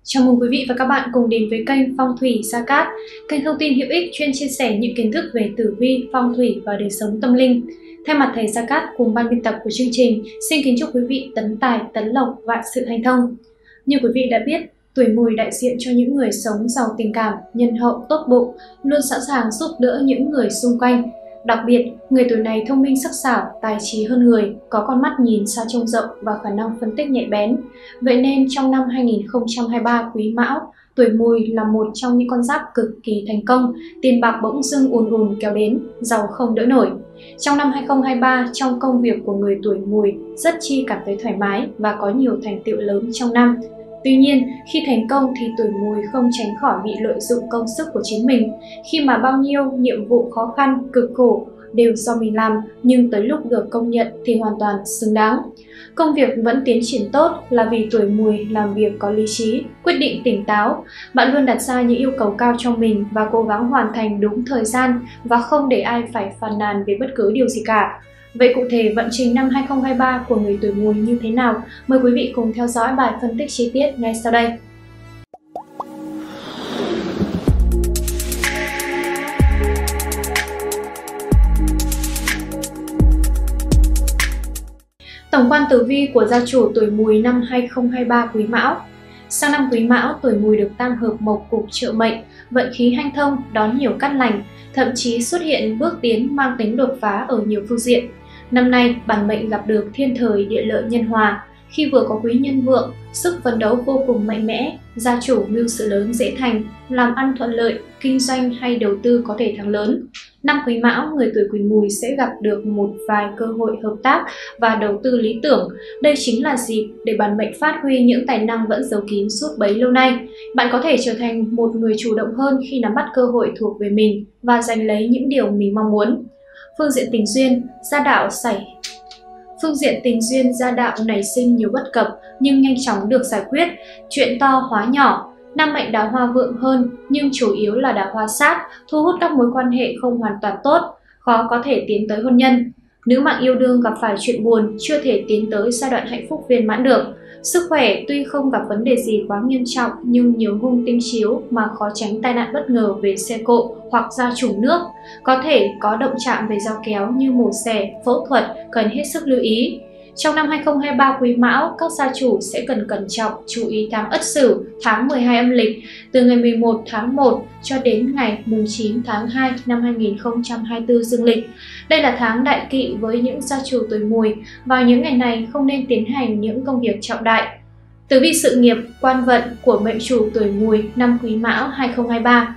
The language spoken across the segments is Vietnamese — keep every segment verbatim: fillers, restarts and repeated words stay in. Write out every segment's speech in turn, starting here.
Chào mừng quý vị và các bạn cùng đến với kênh Phong thủy Gia Cát, kênh thông tin hữu ích chuyên chia sẻ những kiến thức về tử vi, phong thủy và đời sống tâm linh. Thay mặt thầy Gia Cát cùng ban biên tập của chương trình, xin kính chúc quý vị tấn tài, tấn lộc, vạn sự hanh thông. Như quý vị đã biết, tuổi Mùi đại diện cho những người sống giàu tình cảm, nhân hậu, tốt bụng, luôn sẵn sàng giúp đỡ những người xung quanh. Đặc biệt, người tuổi này thông minh sắc sảo, tài trí hơn người, có con mắt nhìn xa trông rộng và khả năng phân tích nhạy bén. Vậy nên trong năm hai nghìn không trăm hai mươi ba Quý Mão, tuổi Mùi là một trong những con giáp cực kỳ thành công, tiền bạc bỗng dưng ùn ùn kéo đến, giàu không đỡ nổi. Trong năm hai nghìn không trăm hai mươi ba, trong công việc của người tuổi Mùi rất chi cảm thấy thoải mái và có nhiều thành tựu lớn trong năm. Tuy nhiên, khi thành công thì tuổi Mùi không tránh khỏi bị lợi dụng công sức của chính mình, khi mà bao nhiêu nhiệm vụ khó khăn, cực khổ đều do mình làm, nhưng tới lúc được công nhận thì hoàn toàn xứng đáng. Công việc vẫn tiến triển tốt là vì tuổi Mùi làm việc có lý trí, quyết định tỉnh táo. Bạn luôn đặt ra những yêu cầu cao cho mình và cố gắng hoàn thành đúng thời gian và không để ai phải phàn nàn về bất cứ điều gì cả. Vậy cụ thể vận trình năm hai nghìn không trăm hai mươi ba của người tuổi Mùi như thế nào? Mời quý vị cùng theo dõi bài phân tích chi tiết ngay sau đây. Tổng quan tử vi của gia chủ tuổi Mùi năm hai nghìn không trăm hai mươi ba Quý Mão. Sang năm Quý Mão, tuổi Mùi được tam hợp mộc cục trợ mệnh, vận khí hanh thông, đón nhiều cát lành, thậm chí xuất hiện bước tiến mang tính đột phá ở nhiều phương diện. Năm nay, bản mệnh gặp được thiên thời địa lợi nhân hòa, khi vừa có quý nhân vượng, sức phấn đấu vô cùng mạnh mẽ, gia chủ mưu sự lớn dễ thành, làm ăn thuận lợi, kinh doanh hay đầu tư có thể thắng lớn. Năm Quý Mão, người tuổi Quý Mùi sẽ gặp được một vài cơ hội hợp tác và đầu tư lý tưởng. Đây chính là dịp để bản mệnh phát huy những tài năng vẫn giấu kín suốt bấy lâu nay. Bạn có thể trở thành một người chủ động hơn khi nắm bắt cơ hội thuộc về mình và giành lấy những điều mình mong muốn. Phương diện tình duyên, gia đạo xảy Phương diện tình duyên gia đạo nảy sinh nhiều bất cập nhưng nhanh chóng được giải quyết, chuyện to hóa nhỏ. Năm mệnh đào hoa vượng hơn nhưng chủ yếu là đào hoa sát, thu hút các mối quan hệ không hoàn toàn tốt, khó có thể tiến tới hôn nhân. Nữ mạng yêu đương gặp phải chuyện buồn, chưa thể tiến tới giai đoạn hạnh phúc viên mãn được. Sức khỏe tuy không gặp vấn đề gì quá nghiêm trọng nhưng nhiều hung tinh chiếu mà khó tránh tai nạn bất ngờ về xe cộ hoặc da trùng nước. Có thể có động chạm về dao kéo như mổ xẻ, phẫu thuật, cần hết sức lưu ý. Trong năm hai nghìn không trăm hai mươi ba Quý Mão, các gia chủ sẽ cần cẩn trọng chú ý tháng Ất Sửu, tháng mười hai âm lịch, từ ngày mười một tháng một cho đến ngày chín tháng hai năm hai nghìn không trăm hai mươi tư dương lịch. Đây là tháng đại kỵ với những gia chủ tuổi Mùi, vào những ngày này không nên tiến hành những công việc trọng đại. Tử vi sự nghiệp, quan vận của mệnh chủ tuổi Mùi năm Quý Mão hai nghìn không trăm hai mươi ba.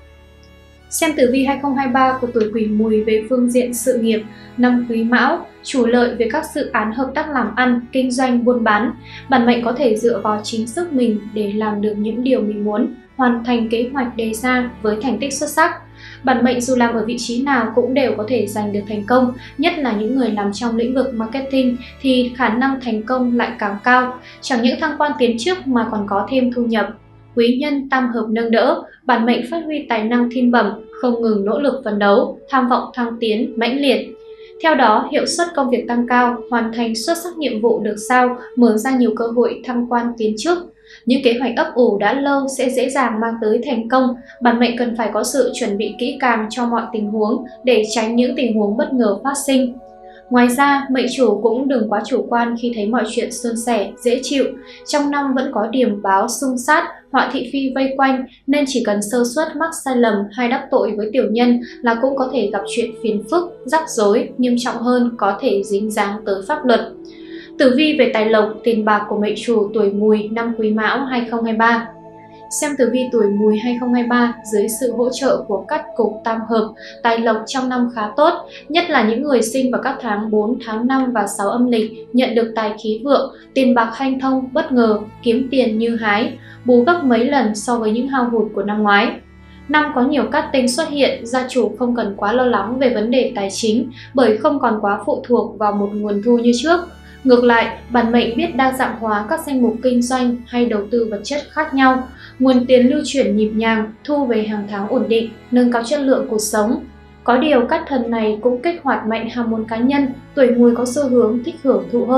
Xem tử vi hai nghìn không trăm hai mươi ba của tuổi Quý Mùi về phương diện sự nghiệp, năm Quý Mão chủ lợi về các dự án hợp tác làm ăn, kinh doanh, buôn bán. Bản mệnh có thể dựa vào chính sức mình để làm được những điều mình muốn, hoàn thành kế hoạch đề ra với thành tích xuất sắc. Bản mệnh dù làm ở vị trí nào cũng đều có thể giành được thành công, nhất là những người làm trong lĩnh vực marketing thì khả năng thành công lại càng cao, chẳng những thăng quan tiến chức mà còn có thêm thu nhập. Quý nhân tam hợp nâng đỡ, bản mệnh phát huy tài năng thiên bẩm, không ngừng nỗ lực phấn đấu, tham vọng thăng tiến mãnh liệt. Theo đó, hiệu suất công việc tăng cao, hoàn thành xuất sắc nhiệm vụ được giao, mở ra nhiều cơ hội thăng quan tiến chức. Những kế hoạch ấp ủ đã lâu sẽ dễ dàng mang tới thành công, bản mệnh cần phải có sự chuẩn bị kỹ càng cho mọi tình huống để tránh những tình huống bất ngờ phát sinh. Ngoài ra, mệnh chủ cũng đừng quá chủ quan khi thấy mọi chuyện suôn sẻ, dễ chịu. Trong năm vẫn có điểm báo xung sát, họa thị phi vây quanh nên chỉ cần sơ suất mắc sai lầm hay đắc tội với tiểu nhân là cũng có thể gặp chuyện phiền phức, rắc rối, nghiêm trọng hơn có thể dính dáng tới pháp luật. Tử vi về tài lộc, tiền bạc của mệnh chủ tuổi Mùi năm Quý Mão hai nghìn không trăm hai mươi ba. Xem tử vi tuổi Mùi hai nghìn không trăm hai mươi ba dưới sự hỗ trợ của các cục tam hợp, tài lộc trong năm khá tốt, nhất là những người sinh vào các tháng bốn, tháng năm và sáu âm lịch nhận được tài khí vượng, tiền bạc hanh thông bất ngờ, kiếm tiền như hái, bù gấp mấy lần so với những hao hụt của năm ngoái. Năm có nhiều cát tinh xuất hiện, gia chủ không cần quá lo lắng về vấn đề tài chính bởi không còn quá phụ thuộc vào một nguồn thu như trước. Ngược lại, bản mệnh biết đa dạng hóa các danh mục kinh doanh hay đầu tư vật chất khác nhau, nguồn tiền lưu chuyển nhịp nhàng, thu về hàng tháng ổn định, nâng cao chất lượng cuộc sống. Có điều các thần này cũng kích hoạt mạnh ham muốn cá nhân, tuổi Mùi có xu hướng thích hưởng thụ hơn.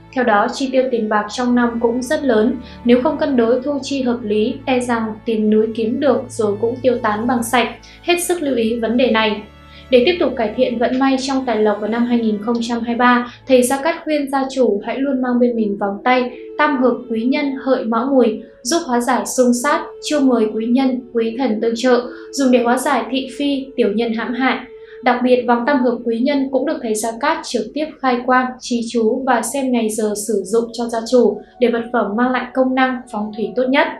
Theo đó, chi tiêu tiền bạc trong năm cũng rất lớn, nếu không cân đối thu chi hợp lý, e rằng tiền núi kiếm được rồi cũng tiêu tán bằng sạch, hết sức lưu ý vấn đề này. Để tiếp tục cải thiện vận may trong tài lộc vào năm hai nghìn không trăm hai mươi ba, thầy Gia Cát khuyên gia chủ hãy luôn mang bên mình vòng tay tam hợp quý nhân hợi mão mùi, giúp hóa giải xung sát, chiêu mời quý nhân, quý thần tương trợ, dùng để hóa giải thị phi, tiểu nhân hãm hại. Đặc biệt, vòng tam hợp quý nhân cũng được thầy Gia Cát trực tiếp khai quang, trì chú và xem ngày giờ sử dụng cho gia chủ để vật phẩm mang lại công năng phong thủy tốt nhất.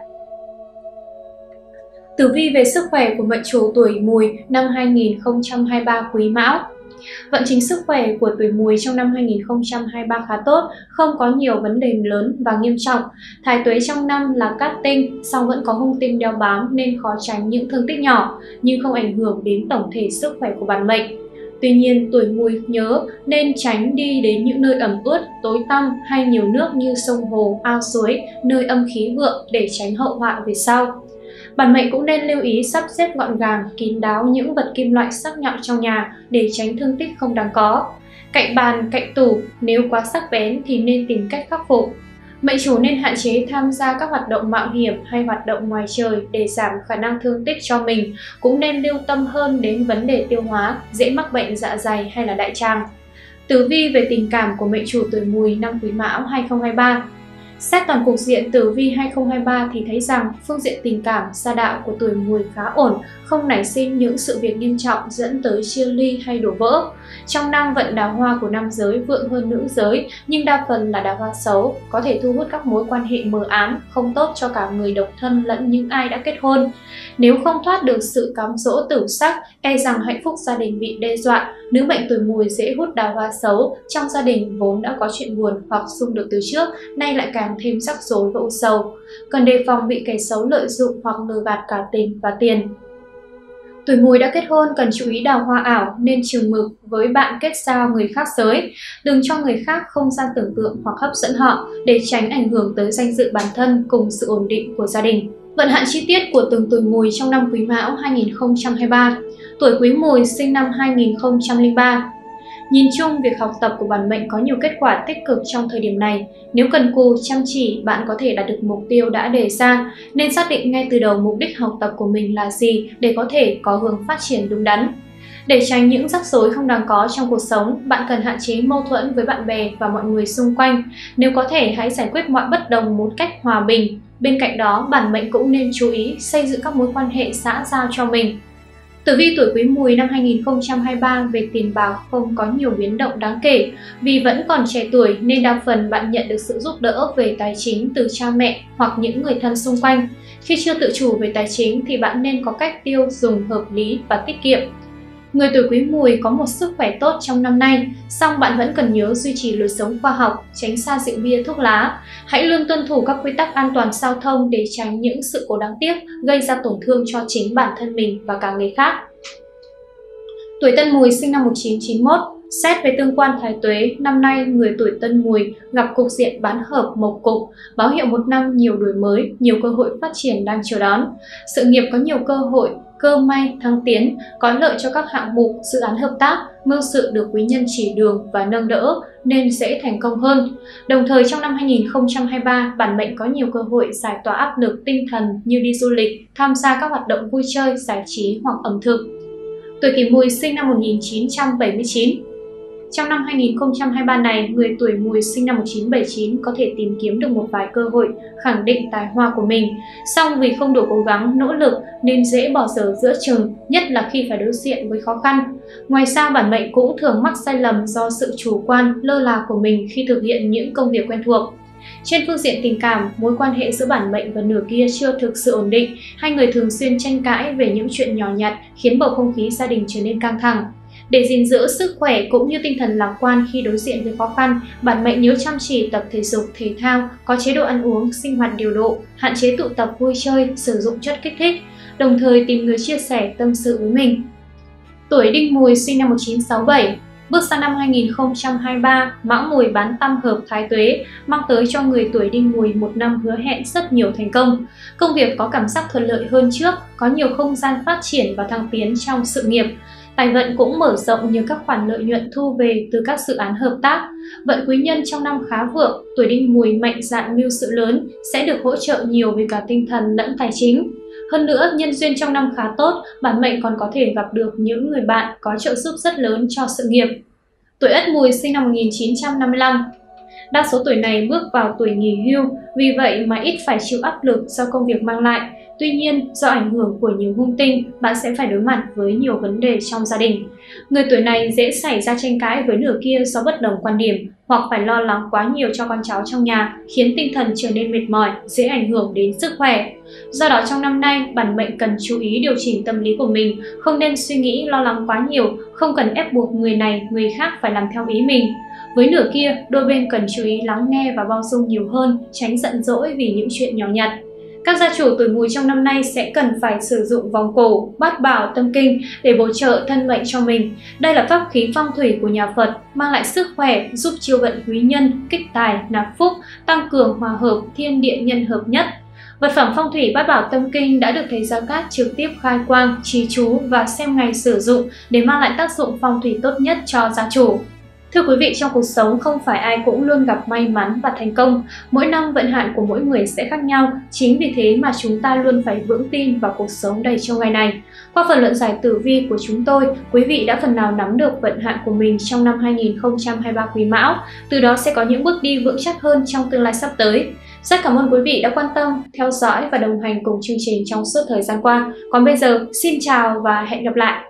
Tử vi về sức khỏe của mệnh chủ tuổi Mùi năm hai nghìn không trăm hai mươi ba Quý Mão. Vận trình sức khỏe của tuổi Mùi trong năm hai nghìn không trăm hai mươi ba khá tốt, không có nhiều vấn đề lớn và nghiêm trọng. Thái tuế trong năm là cát tinh, song vẫn có hung tinh đeo bám nên khó tránh những thương tích nhỏ, nhưng không ảnh hưởng đến tổng thể sức khỏe của bản mệnh. Tuy nhiên, tuổi Mùi nhớ nên tránh đi đến những nơi ẩm ướt, tối tăm hay nhiều nước như sông hồ, ao suối, nơi âm khí vượng để tránh hậu họa về sau. Bản mệnh cũng nên lưu ý sắp xếp gọn gàng, kín đáo những vật kim loại sắc nhọn trong nhà để tránh thương tích không đáng có. Cạnh bàn, cạnh tủ, nếu quá sắc bén thì nên tìm cách khắc phục. Mệnh chủ nên hạn chế tham gia các hoạt động mạo hiểm hay hoạt động ngoài trời để giảm khả năng thương tích cho mình, cũng nên lưu tâm hơn đến vấn đề tiêu hóa, dễ mắc bệnh dạ dày hay là đại tràng. Tử vi về tình cảm của mệnh chủ tuổi Mùi năm Quý Mão hai nghìn không trăm hai mươi ba. Xét toàn cục diện tử vi hai nghìn không trăm hai mươi ba thì thấy rằng phương diện tình cảm, gia đạo của tuổi Mùi khá ổn, không nảy sinh những sự việc nghiêm trọng dẫn tới chia ly hay đổ vỡ. Trong năm, vận đào hoa của nam giới vượng hơn nữ giới, nhưng đa phần là đào hoa xấu, có thể thu hút các mối quan hệ mờ ám, không tốt cho cả người độc thân lẫn những ai đã kết hôn. Nếu không thoát được sự cám dỗ tử sắc, e rằng hạnh phúc gia đình bị đe dọa. Nữ mệnh tuổi Mùi dễ hút đào hoa xấu, trong gia đình vốn đã có chuyện buồn hoặc xung đột từ trước, nay lại càng thêm rắc rối và u sầu. Cần đề phòng bị kẻ xấu lợi dụng hoặc lừa gạt cả tình và tiền. Tuổi Mùi đã kết hôn cần chú ý đào hoa ảo, nên chừng mực với bạn kết giao người khác giới. Đừng cho người khác không gian tưởng tượng hoặc hấp dẫn họ để tránh ảnh hưởng tới danh dự bản thân cùng sự ổn định của gia đình. Vận hạn chi tiết của từng tuổi Mùi trong năm Quý Mão hai nghìn không trăm hai mươi ba. Tuổi Quý Mùi sinh năm hai nghìn không trăm lẻ ba. Nhìn chung, việc học tập của bản mệnh có nhiều kết quả tích cực trong thời điểm này. Nếu cần cù, chăm chỉ, bạn có thể đạt được mục tiêu đã đề ra, nên xác định ngay từ đầu mục đích học tập của mình là gì để có thể có hướng phát triển đúng đắn. Để tránh những rắc rối không đáng có trong cuộc sống, bạn cần hạn chế mâu thuẫn với bạn bè và mọi người xung quanh. Nếu có thể, hãy giải quyết mọi bất đồng một cách hòa bình. Bên cạnh đó, bản mệnh cũng nên chú ý xây dựng các mối quan hệ xã giao cho mình. Tử vi tuổi Quý Mùi năm hai nghìn không trăm hai mươi ba về tiền bạc không có nhiều biến động đáng kể. Vì vẫn còn trẻ tuổi nên đa phần bạn nhận được sự giúp đỡ về tài chính từ cha mẹ hoặc những người thân xung quanh. Khi chưa tự chủ về tài chính thì bạn nên có cách tiêu dùng hợp lý và tiết kiệm. Người tuổi Quý Mùi có một sức khỏe tốt trong năm nay, song bạn vẫn cần nhớ duy trì lối sống khoa học, tránh xa rượu bia thuốc lá. Hãy luôn tuân thủ các quy tắc an toàn giao thông để tránh những sự cố đáng tiếc gây ra tổn thương cho chính bản thân mình và cả người khác. Tuổi Tân Mùi sinh năm một nghìn chín trăm chín mươi mốt. Xét về tương quan thái tuế, năm nay người tuổi Tân Mùi gặp cục diện bán hợp mộc cục, báo hiệu một năm nhiều đổi mới, nhiều cơ hội phát triển đang chờ đón. Sự nghiệp có nhiều cơ hội, cơ may, thăng tiến, có lợi cho các hạng mục, dự án hợp tác, mưu sự được quý nhân chỉ đường và nâng đỡ nên dễ thành công hơn. Đồng thời trong năm hai nghìn không trăm hai mươi ba, bản mệnh có nhiều cơ hội giải tỏa áp lực tinh thần như đi du lịch, tham gia các hoạt động vui chơi, giải trí hoặc ẩm thực. Tuổi Kỷ Mùi sinh năm một nghìn chín trăm bảy mươi chín. Trong năm hai nghìn không trăm hai mươi ba này, người tuổi Mùi sinh năm một nghìn chín trăm bảy mươi chín có thể tìm kiếm được một vài cơ hội khẳng định tài hoa của mình. Song vì không đủ cố gắng, nỗ lực nên dễ bỏ dở giữa chừng, nhất là khi phải đối diện với khó khăn. Ngoài ra, bản mệnh cũng thường mắc sai lầm do sự chủ quan, lơ là của mình khi thực hiện những công việc quen thuộc. Trên phương diện tình cảm, mối quan hệ giữa bản mệnh và nửa kia chưa thực sự ổn định, hai người thường xuyên tranh cãi về những chuyện nhỏ nhặt khiến bầu không khí gia đình trở nên căng thẳng. Để gìn giữ sức khỏe cũng như tinh thần lạc quan khi đối diện với khó khăn, bản mệnh nhớ chăm chỉ tập thể dục, thể thao, có chế độ ăn uống, sinh hoạt điều độ, hạn chế tụ tập vui chơi, sử dụng chất kích thích, đồng thời tìm người chia sẻ tâm sự với mình. Tuổi Đinh Mùi sinh năm một nghìn chín trăm sáu mươi bảy. Bước sang năm hai nghìn không trăm hai mươi ba, Mão Mùi bán tam hợp thái tuế mang tới cho người tuổi Đinh Mùi một năm hứa hẹn rất nhiều thành công. Công việc có cảm giác thuận lợi hơn trước, có nhiều không gian phát triển và thăng tiến trong sự nghiệp. Tài vận cũng mở rộng nhờ các khoản lợi nhuận thu về từ các dự án hợp tác. Vận quý nhân trong năm khá vượng, tuổi Đinh Mùi mạnh dạn mưu sự lớn, sẽ được hỗ trợ nhiều về cả tinh thần lẫn tài chính. Hơn nữa, nhân duyên trong năm khá tốt, bản mệnh còn có thể gặp được những người bạn có trợ giúp rất lớn cho sự nghiệp. Tuổi Ất Mùi sinh năm một nghìn chín trăm năm mươi lăm. Đa số tuổi này bước vào tuổi nghỉ hưu, vì vậy mà ít phải chịu áp lực do công việc mang lại. Tuy nhiên, do ảnh hưởng của nhiều hung tinh, bạn sẽ phải đối mặt với nhiều vấn đề trong gia đình. Người tuổi này dễ xảy ra tranh cãi với nửa kia do bất đồng quan điểm, hoặc phải lo lắng quá nhiều cho con cháu trong nhà, khiến tinh thần trở nên mệt mỏi, dễ ảnh hưởng đến sức khỏe. Do đó trong năm nay, bản mệnh cần chú ý điều chỉnh tâm lý của mình, không nên suy nghĩ lo lắng quá nhiều, không cần ép buộc người này, người khác phải làm theo ý mình. Với nửa kia, đôi bên cần chú ý lắng nghe và bao dung nhiều hơn, tránh giận dỗi vì những chuyện nhỏ nhặt. Các gia chủ tuổi Mùi trong năm nay sẽ cần phải sử dụng vòng cổ, bát bảo, tâm kinh để bổ trợ thân mệnh cho mình. Đây là pháp khí phong thủy của nhà Phật, mang lại sức khỏe, giúp chiêu vận quý nhân, kích tài, nạp phúc, tăng cường hòa hợp, thiên địa nhân hợp nhất. Vật phẩm phong thủy bát bảo tâm kinh đã được thầy Gia Cát trực tiếp khai quang, trì chú và xem ngày sử dụng để mang lại tác dụng phong thủy tốt nhất cho gia chủ. Thưa quý vị, trong cuộc sống không phải ai cũng luôn gặp may mắn và thành công. Mỗi năm vận hạn của mỗi người sẽ khác nhau. Chính vì thế mà chúng ta luôn phải vững tin vào cuộc sống đầy chông gai này. Qua phần luận giải tử vi của chúng tôi, quý vị đã phần nào nắm được vận hạn của mình trong năm hai nghìn không trăm hai mươi ba Quý Mão. Từ đó sẽ có những bước đi vững chắc hơn trong tương lai sắp tới. Rất cảm ơn quý vị đã quan tâm, theo dõi và đồng hành cùng chương trình trong suốt thời gian qua. Còn bây giờ, xin chào và hẹn gặp lại!